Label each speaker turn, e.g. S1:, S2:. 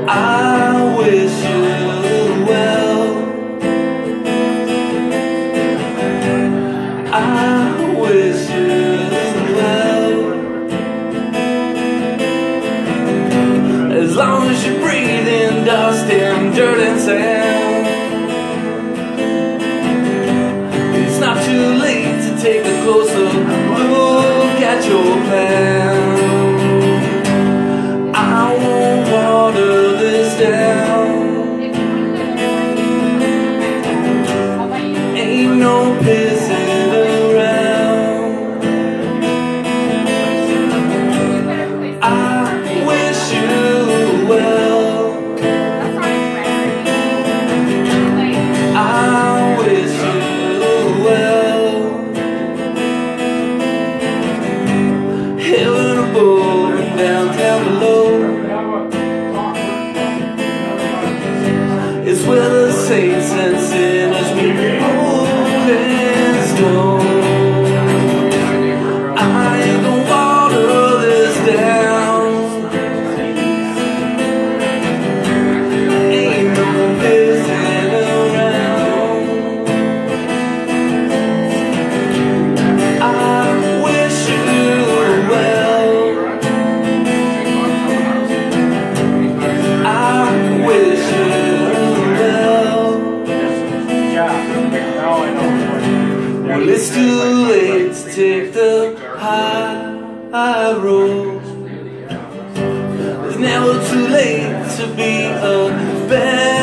S1: I wish you well. I wish you well. As long as you breathe in dust and dirt and sand, it's not too late to take a closer look at your plan. I won't water this down. Ain't no pissing around. I wish you well. I wish you well. Heaven above and downtown below is where the saints and sinners meet, old and stone. I ain't gonna water this down. Ain't no pissing around. I wish you well. I wish you well. Well, it's too late to take the high road. It's never too late to be a bad